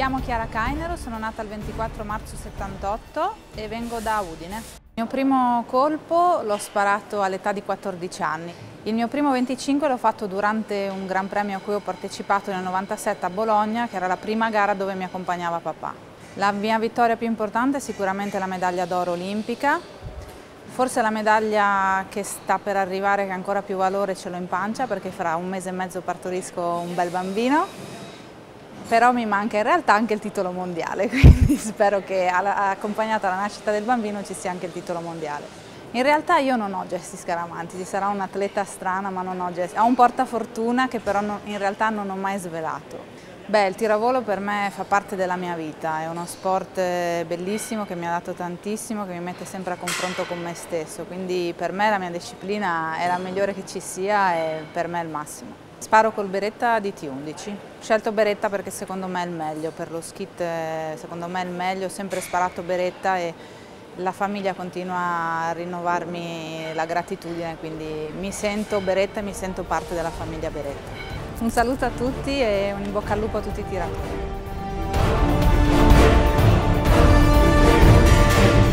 chiamo Chiara Cainero, sono nata il 24 marzo 78 e vengo da Udine. Il mio primo colpo l'ho sparato all'età di 14 anni. Il mio primo 25 l'ho fatto durante un Gran Premio a cui ho partecipato nel 97 a Bologna, che era la prima gara dove mi accompagnava papà. La mia vittoria più importante è sicuramente la medaglia d'oro olimpica. Forse la medaglia che sta per arrivare, che ha ancora più valore, ce l'ho in pancia perché fra un mese e mezzo partorisco un bel bambino. Però mi manca in realtà anche il titolo mondiale, quindi spero che accompagnata alla nascita del bambino ci sia anche il titolo mondiale. In realtà io non ho gesti scaramantici, sarà un'atleta strana ma non ho gesti. Ho un portafortuna che però in realtà non ho mai svelato. Beh, il tiravolo per me fa parte della mia vita, è uno sport bellissimo che mi ha dato tantissimo, che mi mette sempre a confronto con me stesso, quindi per me la mia disciplina è la migliore che ci sia e per me è il massimo. Sparo col Beretta DT11, ho scelto Beretta perché secondo me è il meglio, per lo skit secondo me è il meglio, ho sempre sparato Beretta e la famiglia continua a rinnovarmi la gratitudine, quindi mi sento Beretta e mi sento parte della famiglia Beretta. Un saluto a tutti e un in bocca al lupo a tutti i tiratori.